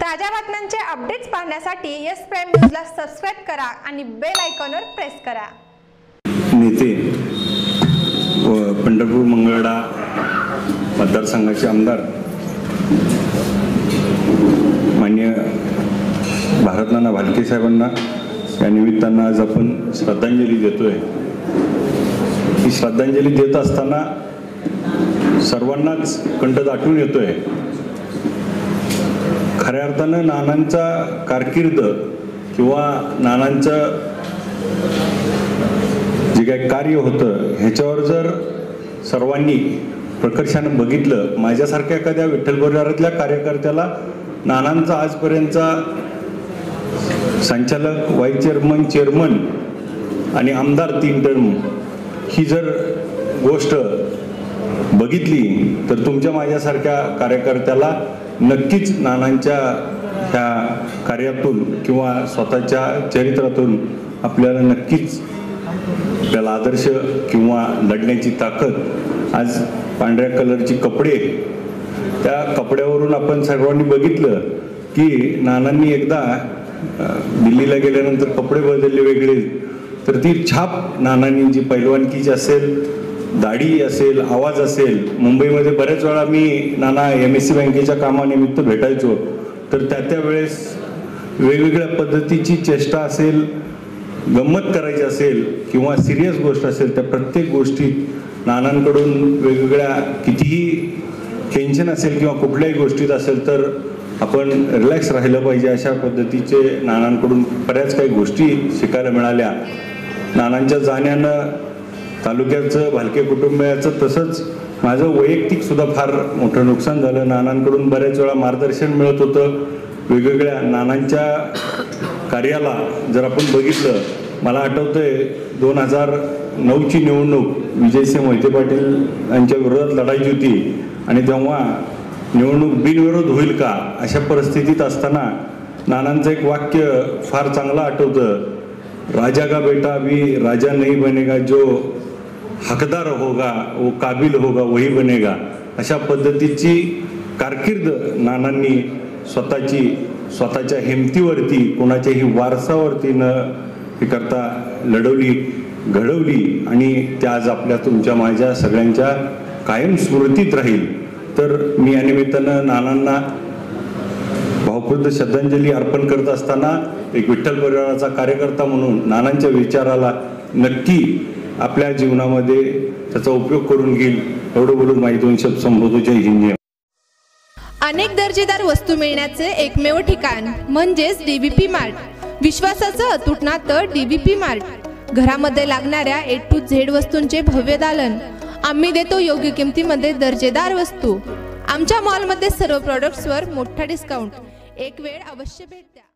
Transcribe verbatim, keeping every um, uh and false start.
ताज्या बातम्यांचे अपडेट्स पाहण्यासाठी यस प्राइम न्यूजला सबस्क्राइब करा आणि बेल आयकॉनवर प्रेस करा। नेते व पंढरपूर मंगळवेढा मतदारसंघाचे आमदार माननीय भारतनाना भालके साहेबांना या निमित्तानं आज आपण श्रद्धांजली देतोय। ही श्रद्धांजली देत असताना सर्वांनाच कंठ दाटून येतोय। खऱ्या अर्थानं नानांचा कारकीर्द किंवा नानांचं जे काही कार्य होतं ह्याच्यावर जर सर्वांनी प्रकर्षानं बघितलं, माझ्यासारख्या एखाद्या विठ्ठल परिवारातल्या कार्यकर्त्याला नानांचा आजपर्यंतचा संचालक, व्हाईस चेअरमन, चेअरमन आणि आमदार तीन टर्म ही जर गोष्ट बघितली तर तुमच्या माझ्यासारख्या कार्यकर्त्याला नक्कीच नानांच्या ह्या कार्यातून किंवा स्वतःच्या चरित्रातून आपल्याला नक्कीच आपल्याला आदर्श किंवा लढण्याची ताकद। आज पांढऱ्या कलरची कपडे, त्या कपड्यावरून आपण सर्वांनी बघितलं की नानांनी एकदा दिल्लीला गेल्यानंतर कपडे बदलले वेगळे, तर ती छाप नानांनी जी पैलवानकीची असेल, दाढी असेल, आवाज असेल, मुंबईमध्ये बऱ्याच वेळा मी नाना एम एस सी बँकेच्या कामानिमित्त भेटायचो, तर त्या त्या वेळेस वेगवेगळ्या पद्धतीची चेष्टा असेल, गंमत करायची असेल किंवा सिरियस गोष्ट असेल, त्या प्रत्येक गोष्टीत नानांकडून वेगवेगळ्या कितीही टेन्शन असेल किंवा कुठल्याही गोष्टीत असेल तर आपण रिलॅक्स राहिलं पाहिजे अशा पद्धतीचे नानांकडून बऱ्याच काही गोष्टी शिकायला मिळाल्या। नानांच्या जाण्यानं तालुक्याचं, भालके कुटुंबियाचं तसंच माझं वैयक्तिक सुद्धा फार मोठं नुकसान झालं। नानांकडून बऱ्याच वेळा मार्गदर्शन मिळत होतं वेगवेगळ्या नानांच्या कार्याला जर आपण बघितलं, मला आठवतंय दोन हजार नऊची निवडणूक विजयसिंह मोहिते पाटील यांच्या विरोधात लढायची होती आणि तेव्हा निवडणूक बिनविरोध होईल का अशा परिस्थितीत असताना नानांचं एक वाक्य फार चांगलं आठवतं, राजा का बेटा भी राजा नहीं बनेगा, जो हकदार होगा वो काबिल होगा वही बनेगा। अशा पद्धतीची कारकीर्द नानांनी स्वतःची स्वतःच्या हिमतीवरती, कोणाच्याही वारसावरती न हे करता लढवली, घडवली आणि त्या आज आपल्या तुमच्या माझ्या सगळ्यांच्या कायम स्मृतीत राहील। तर मी या निमित्तानं नानांना भावपूर्ण श्रद्धांजली अर्पण करत असताना एक विठ्ठल परिवाराचा कार्यकर्ता म्हणून नानांच्या विचाराला नक्की आपल्या जीवनामध्ये त्याचा उपयोग करून घेईल एवढं बोलून माझी दोन शब्द संबोधतो। जय हिंद। अनेक दर्जेदार वस्तू मिळण्याचे एकमेव ठिकाण म्हणजेच डीबीपी मार्ट। विश्वासाचं अतूट नातं डीबीपी मार्ट। घरामध्ये लागणाऱ्या ए टू झेड वस्तूंचे भव्य दालन। आम्ही देतो योग्य किमतीमध्ये दर्जेदार वस्तू। आमच्या मॉलमध्ये सर्व प्रोडक्ट्सवर मोठा डिस्काउंट। एक वेळ अवश्य भेट द्या।